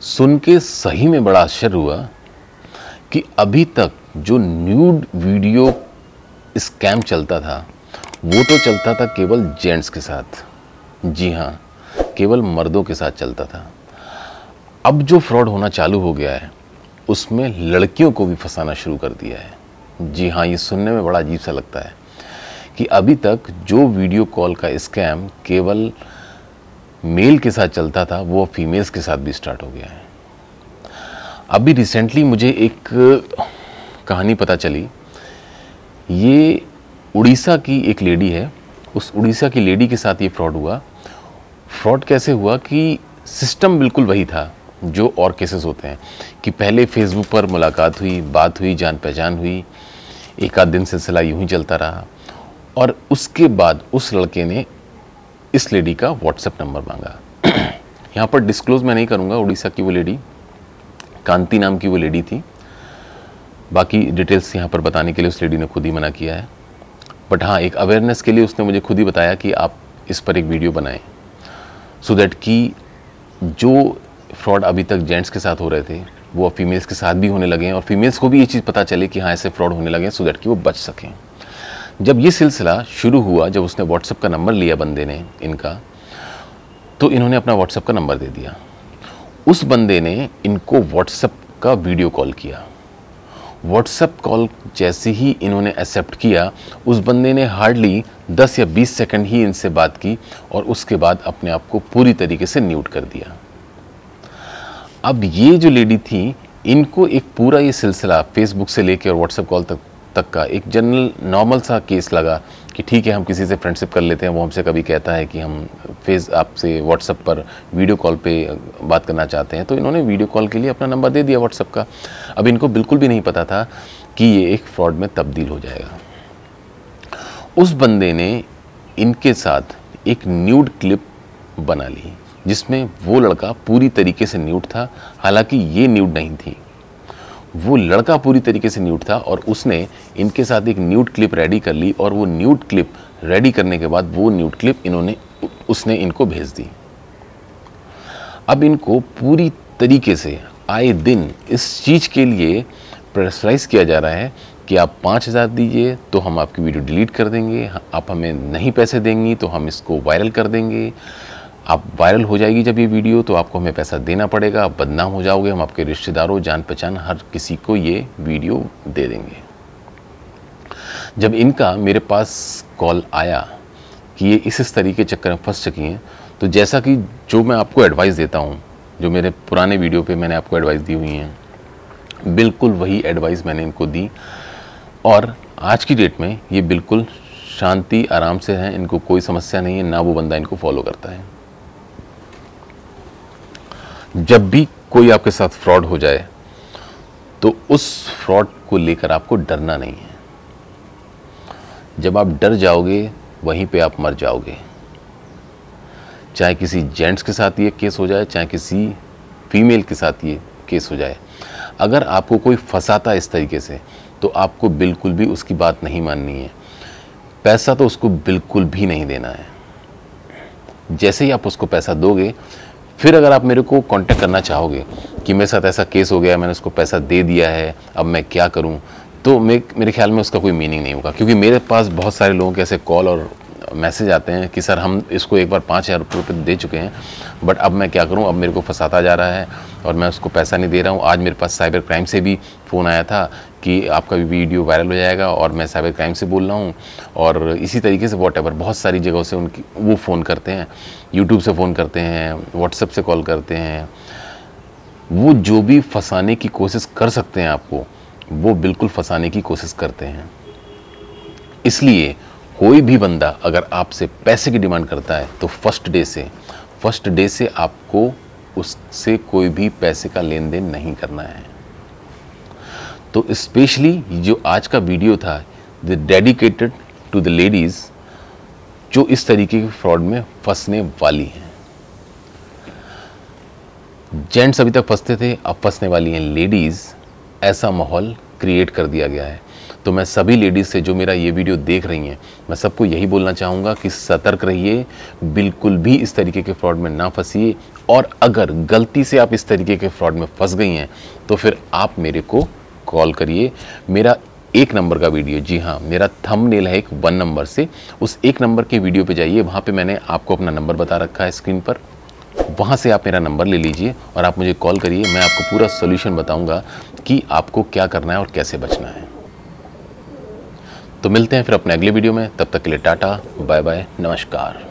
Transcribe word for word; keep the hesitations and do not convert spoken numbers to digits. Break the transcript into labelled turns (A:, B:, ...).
A: सुन के सही में बड़ा आश्चर्य हुआ कि अभी तक जो न्यूड वीडियो स्कैम चलता था वो तो चलता था केवल जेंट्स के साथ, जी हाँ, केवल मर्दों के साथ चलता था। अब जो फ्रॉड होना चालू हो गया है उसमें लड़कियों को भी फंसाना शुरू कर दिया है। जी हाँ, ये सुनने में बड़ा अजीब सा लगता है कि अभी तक जो वीडियो कॉल का स्कैम केवल मेल के साथ चलता था वो फीमेल्स के साथ भी स्टार्ट हो गया है। अभी रिसेंटली मुझे एक कहानी पता चली, ये उड़ीसा की एक लेडी है, उस उड़ीसा की लेडी के साथ ये फ्रॉड हुआ। फ्रॉड कैसे हुआ कि सिस्टम बिल्कुल वही था जो और केसेस होते हैं कि पहले फेसबुक पर मुलाकात हुई, बात हुई, जान पहचान हुई, एक आध दिन सिलसिला यूं ही चलता रहा और उसके बाद उस लड़के ने इस लेडी का व्हाट्सएप नंबर मांगा। यहाँ पर डिस्क्लोज मैं नहीं करूँगा, उड़ीसा की वो लेडी, कांति नाम की वो लेडी थी। बाकी डिटेल्स यहाँ पर बताने के लिए उस लेडी ने खुद ही मना किया है, बट हाँ, एक अवेयरनेस के लिए उसने मुझे खुद ही बताया कि आप इस पर एक वीडियो बनाएं सो दैट कि जो फ्रॉड अभी तक जेंट्स के साथ हो रहे थे वो फीमेल्स के साथ भी होने लगे हैं और फीमेल्स को भी ये चीज़ पता चले कि हाँ ऐसे फ्रॉड होने लगे हैं, सो दैट कि वो बच सकें। जब ये सिलसिला शुरू हुआ, जब उसने व्हाट्सएप का नंबर लिया बंदे ने इनका, तो इन्होंने अपना व्हाट्सएप का नंबर दे दिया। उस बंदे ने इनको व्हाट्सएप का वीडियो कॉल किया। व्हाट्सएप कॉल जैसे ही इन्होंने एक्सेप्ट किया, उस बंदे ने हार्डली दस या बीस सेकंड ही इनसे बात की और उसके बाद अपने आप को पूरी तरीके से म्यूट कर दिया। अब ये जो लेडी थी, इनको एक पूरा ये सिलसिला फेसबुक से लेकर और व्हाट्सएप कॉल तक तक का एक जनरल नॉर्मल सा केस लगा कि ठीक है, हम किसी से फ्रेंडशिप कर लेते हैं, वो हमसे कभी कहता है कि हम फेस आपसे व्हाट्सएप पर वीडियो कॉल पे बात करना चाहते हैं, तो इन्होंने वीडियो कॉल के लिए अपना नंबर दे दिया व्हाट्सएप का। अब इनको बिल्कुल भी नहीं पता था कि ये एक फ्रॉड में तब्दील हो जाएगा। उस बंदे ने इनके साथ एक न्यूड क्लिप बना ली जिसमें वो लड़का पूरी तरीके से न्यूड था। हालांकि ये न्यूड नहीं थी, वो लड़का पूरी तरीके से न्यूड था और उसने इनके साथ एक न्यूड क्लिप रेडी कर ली और वो न्यूड क्लिप रेडी करने के बाद वो न्यूड क्लिप इन्होंने उसने इनको भेज दी। अब इनको पूरी तरीके से आए दिन इस चीज़ के लिए प्रेशराइज किया जा रहा है कि आप पाँच हज़ार दीजिए तो हम आपकी वीडियो डिलीट कर देंगे, आप हमें नहीं पैसे देंगी तो हम इसको वायरल कर देंगे, आप वायरल हो जाएगी जब ये वीडियो तो आपको हमें पैसा देना पड़ेगा, आप बदनाम हो जाओगे, हम आपके रिश्तेदारों, जान पहचान हर किसी को ये वीडियो दे देंगे। जब इनका मेरे पास कॉल आया कि ये इस इस तरीके चक्कर में फंस चुकी हैं, तो जैसा कि जो मैं आपको एडवाइस देता हूँ, जो मेरे पुराने वीडियो पे मैंने आपको एडवाइस दी हुई हैं, बिल्कुल वही एडवाइस मैंने इनको दी और आज की डेट में ये बिल्कुल शांति आराम से हैं, इनको कोई समस्या नहीं है, ना वो बंदा इनको फॉलो करता है। जब भी कोई आपके साथ फ्रॉड हो जाए तो उस फ्रॉड को लेकर आपको डरना नहीं है। जब आप डर जाओगे वहीं पे आप मर जाओगे। चाहे किसी जेंट्स के साथ ये केस हो जाए, चाहे किसी फीमेल के साथ ये केस हो जाए, अगर आपको कोई फंसाता है इस तरीके से तो आपको बिल्कुल भी उसकी बात नहीं माननी है। पैसा तो उसको बिल्कुल भी नहीं देना है। जैसे ही आप उसको पैसा दोगे, फिर अगर आप मेरे को कांटेक्ट करना चाहोगे कि मेरे साथ ऐसा केस हो गया, मैंने उसको पैसा दे दिया है, अब मैं क्या करूं, तो मे मेरे ख्याल में उसका कोई मीनिंग नहीं होगा। क्योंकि मेरे पास बहुत सारे लोगों के ऐसे कॉल और मैसेज आते हैं कि सर हम इसको एक बार पाँच हज़ार रुपये दे चुके हैं, बट अब मैं क्या करूं, अब मेरे को फंसाता जा रहा है और मैं उसको पैसा नहीं दे रहा हूं। आज मेरे पास साइबर क्राइम से भी फ़ोन आया था कि आपका वीडियो वायरल हो जाएगा और मैं साइबर क्राइम से बोल रहा हूं, और इसी तरीके से वॉट एवर बहुत सारी जगहों से उनकी वो फ़ोन करते हैं, यूट्यूब से फ़ोन करते हैं, व्हाट्सएप से कॉल करते हैं। वो जो भी फंसाने की कोशिश कर सकते हैं आपको, वो बिल्कुल फंसाने की कोशिश करते हैं। इसलिए कोई भी बंदा अगर आपसे पैसे की डिमांड करता है तो फर्स्ट डे से फर्स्ट डे से आपको उससे कोई भी पैसे का लेन देन नहीं करना है। तो स्पेशली जो आज का वीडियो था, the dedicated to the ladies जो इस तरीके के फ्रॉड में फंसने वाली हैं। जेंट्स अभी तक फंसते थे, अब फंसने वाली हैं लेडीज़। ऐसा माहौल क्रिएट कर दिया गया है। तो मैं सभी लेडीज़ से जो मेरा ये वीडियो देख रही हैं, मैं सबको यही बोलना चाहूँगा कि सतर्क रहिए, बिल्कुल भी इस तरीके के फ्रॉड में ना फंसिए। और अगर गलती से आप इस तरीके के फ्रॉड में फंस गई हैं तो फिर आप मेरे को कॉल करिए। मेरा एक नंबर का वीडियो, जी हाँ, मेरा थंबनेल है एक वन नंबर से, उस एक नंबर के वीडियो पे जाइए, वहाँ पे मैंने आपको अपना नंबर बता रखा है स्क्रीन पर, वहाँ से आप मेरा नंबर ले लीजिए और आप मुझे कॉल करिए। मैं आपको पूरा सॉल्यूशन बताऊंगा कि आपको क्या करना है और कैसे बचना है। तो मिलते हैं फिर अपने अगले वीडियो में, तब तक के लिए टाटा बाय बाय, नमस्कार।